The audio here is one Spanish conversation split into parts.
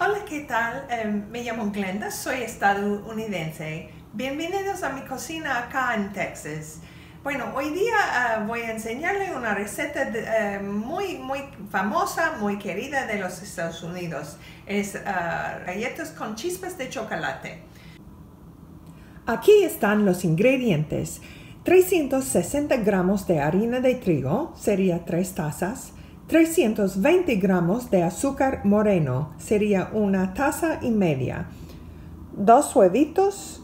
Hola, ¿qué tal? Me llamo Glenda, soy estadounidense. Bienvenidos a mi cocina acá en Texas. Bueno, hoy día voy a enseñarle una receta muy famosa, muy querida de los Estados Unidos. Es galletas con chispas de chocolate. Aquí están los ingredientes. 360 gramos de harina de trigo, sería 3 tazas. 320 gramos de azúcar moreno, sería 1,5 tazas. 2 huevitos.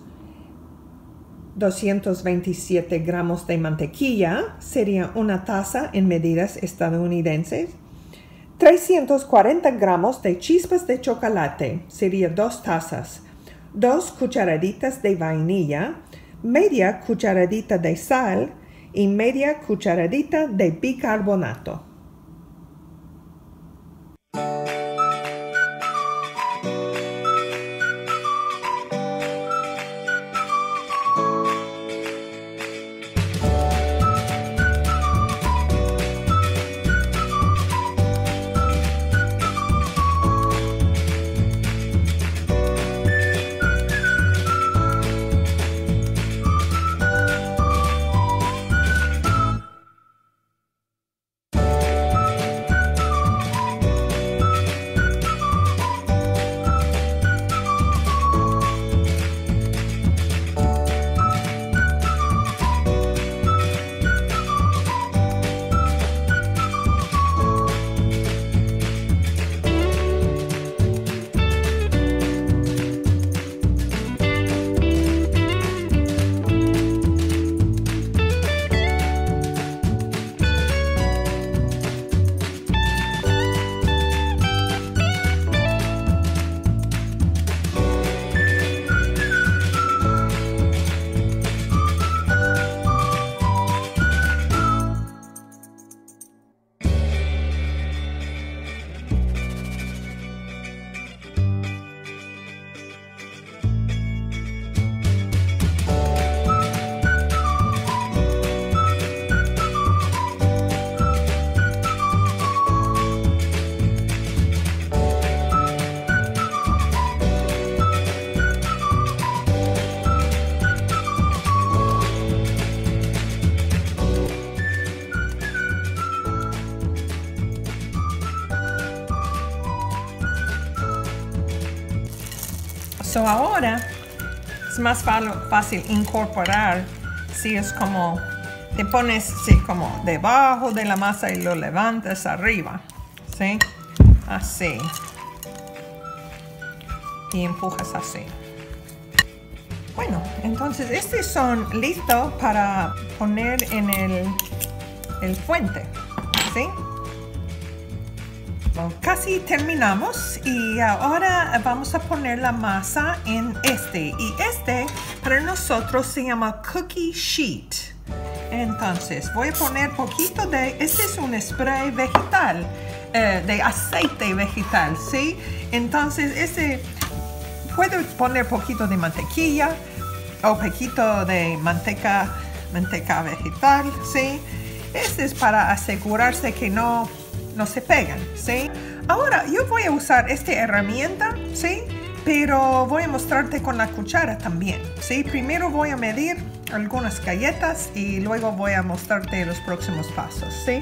227 gramos de mantequilla, sería 1 taza en medidas estadounidenses. 340 gramos de chispas de chocolate, sería 2 tazas. 2 cucharaditas de vainilla, media cucharadita de sal y media cucharadita de bicarbonato. Ahora es más fácil incorporar si es como te pones como debajo de la masa y lo levantas arriba, ¿sí? Así. Y empujas así. Bueno, entonces estos son listos para poner en el fuente, ¿sí? Casi terminamos y ahora vamos a poner la masa en y este para nosotros se llama cookie sheet. Entonces voy a poner poquito este es un spray vegetal, de aceite vegetal, ¿sí? Entonces puedo poner poquito de mantequilla o poquito de manteca vegetal, ¿sí? Este es para asegurarse que no se pegan, ¿sí? Ahora yo voy a usar esta herramienta, ¿sí? Pero voy a mostrarte con la cuchara también, ¿sí? Primero voy a medir algunas galletas y luego voy a mostrarte los próximos pasos, ¿sí?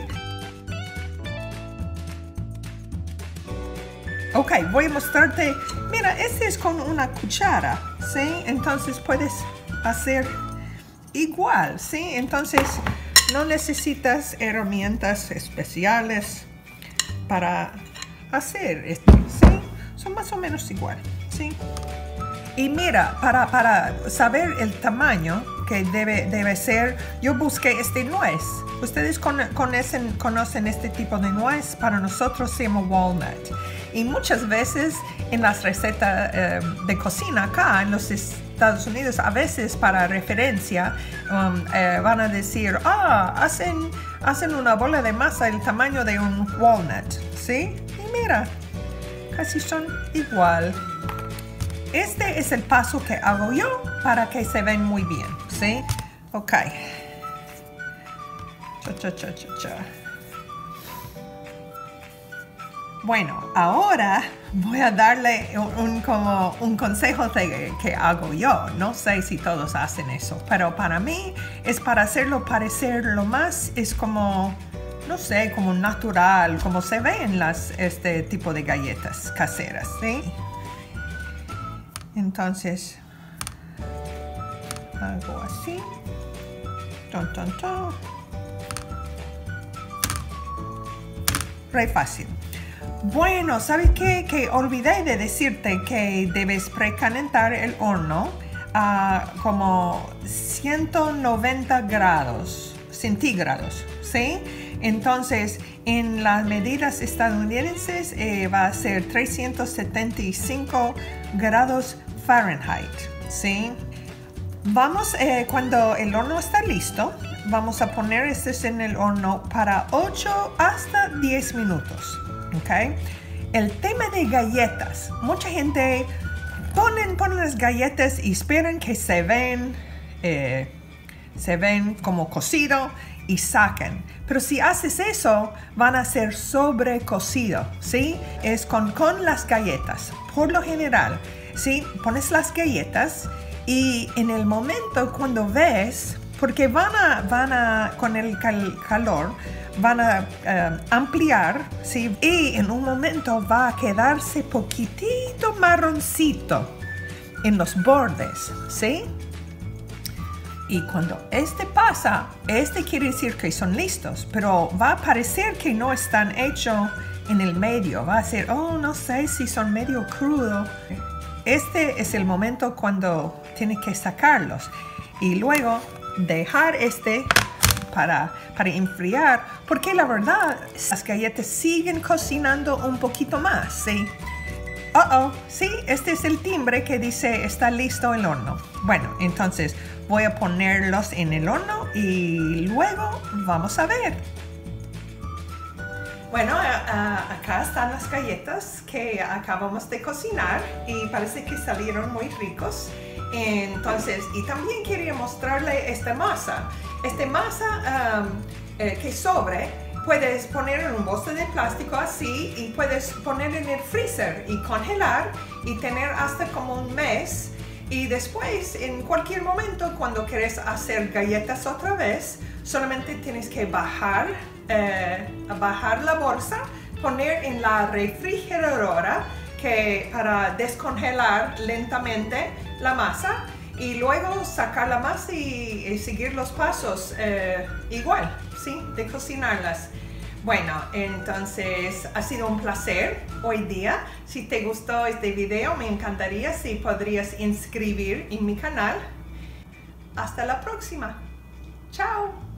Ok, voy a mostrarte, mira, este es con una cuchara, ¿sí? Entonces puedes hacer igual, ¿sí? Entonces no necesitas herramientas especiales para hacer esto, ¿sí? Son más o menos igual, ¿sí? Y mira, para saber el tamaño que debe ser, yo busqué nuez. Ustedes conocen este tipo de nuez, para nosotros se llama walnut. Y muchas veces en las recetas de cocina acá en los Estados Unidos, a veces para referencia, van a decir, hacen una bola de masa del tamaño de un walnut, ¿sí? Y mira, casi son igual. Este es el paso que hago yo para que se ven muy bien, ¿sí? Ok. Bueno, ahora voy a darle como un consejo que hago yo. No sé si todos hacen eso, pero para mí es para hacerlo parecer lo más, es como, no sé, como natural, como se ve en este tipo de galletas caseras, ¿sí? Entonces, hago así. Ton, ton, ton. Re fácil. Bueno, ¿sabes qué? Que olvidé de decirte que debes precalentar el horno a como 190 grados centígrados, ¿sí? Entonces, en las medidas estadounidenses va a ser 375 grados Fahrenheit, ¿sí? Vamos, cuando el horno está listo, vamos a poner estos en el horno para 8 hasta 10 minutos. ¿Okay? El tema de galletas, mucha gente ponen las galletas y esperan que se ven como cocido y sacan. Pero si haces eso, van a ser sobrecocido, ¿sí? Es con las galletas. Por lo general, ¿sí? Pones las galletas y en el momento cuando ves, porque van a con el calor, van a ampliar, ¿sí? Y en un momento va a quedarse poquitito marroncito en los bordes, ¿sí? Y cuando pasa, quiere decir que son listos, pero va a parecer que no están hechos en el medio. Va a ser, oh, no sé si son medio crudos. Este es el momento cuando tienes que sacarlos. Y luego dejar para enfriar, porque la verdad las galletas siguen cocinando un poquito más, ¿sí? Sí, este es el timbre que dice está listo el horno. Bueno, entonces voy a ponerlos en el horno y luego vamos a ver. Bueno, acá están las galletas que acabamos de cocinar y parece que salieron muy ricos. Entonces, y también quería mostrarle esta masa. Esta masa que puedes poner en un bote de plástico así y puedes poner en el freezer y congelar y tener hasta como un mes. Y después, en cualquier momento, cuando quieres hacer galletas otra vez, solamente tienes que bajar la bolsa, poner en la refrigeradora para descongelar lentamente la masa y luego sacar la masa y seguir los pasos igual, ¿sí? De cocinarlas. Bueno, entonces ha sido un placer hoy día. Si te gustó este video, me encantaría si podrías inscribir en mi canal. Hasta la próxima. Chao.